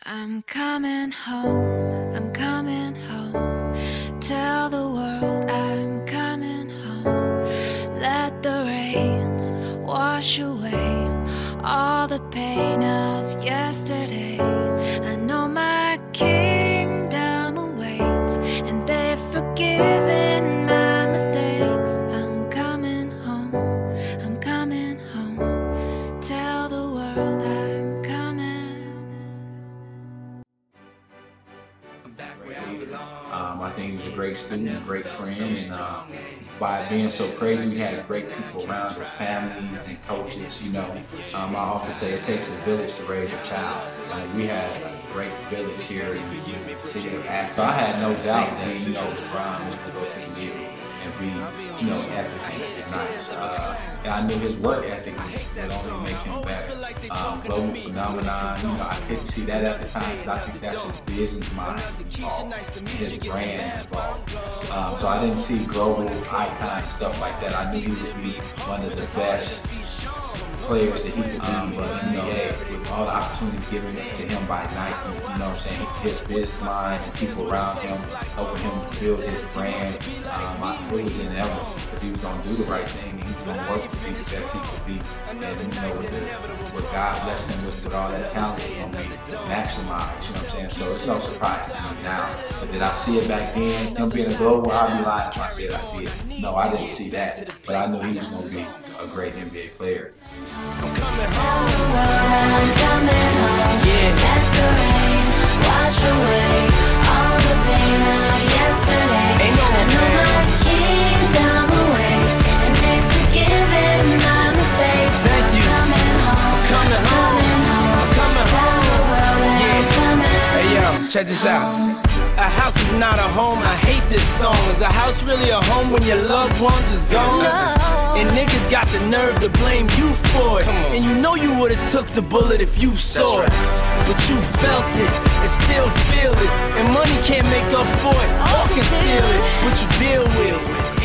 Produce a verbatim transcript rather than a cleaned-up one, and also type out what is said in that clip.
I'm coming home, I'm coming home. Tell the world I'm coming home. Let the rain wash away all the pain of yesterday. I know my kingdom awaits, and they've forgiven my mistakes. I'm coming home, I'm coming home. Tell the world I'm coming. Um, I think he was a great student, a great friend, and uh, by being so crazy, we had great people around, their families and coaches. You know, um, I often say it takes a village to raise a child. And we had a great village here in the city of Athens. So I had no doubt that, you know, LeBron was going to go to the league and be, you know, epic and nice. Uh, and I knew his work ethic would only make him better. Um, global phenomenon, you know, I couldn't see that at the time because I think that's his business mind involved, his brand involved. Um, so I didn't see global icon stuff like that. I knew he would be one of the best players that he could be um, in the N B A with all the opportunities given to him by Nike. You know what I'm saying? His business mind and people around him, helping him build his brand. Um, I, it was inevitable because he was going to do the right thing and he was going to work to be the best he could be. And you know, with, the, with God bless him with, with all that talent, he's going to be maximized. You know what I'm saying? So it's no surprise to me now. But did I see it back then? Him being a global, I'd be lying if I said I did. No, I didn't see that. But I knew he was going to be a great N B A player. I'm coming home. I'm coming home. Yeah. Let the rain wash away all the pain of yesterday. Ain't no I know my kingdom awaits, and they've forgiven my mistakes. Thank you. I'm coming home. I'm coming home. I'm coming home. Yeah. Hey yo, check this out. A house is not a home, I hate this song. Is a house really a home when your loved ones is gone? No. And niggas got the nerve to blame you for it. And you know you would've took the bullet if you saw it. But you felt it and still feel it. And money can't make up for it or conceal it. What you deal with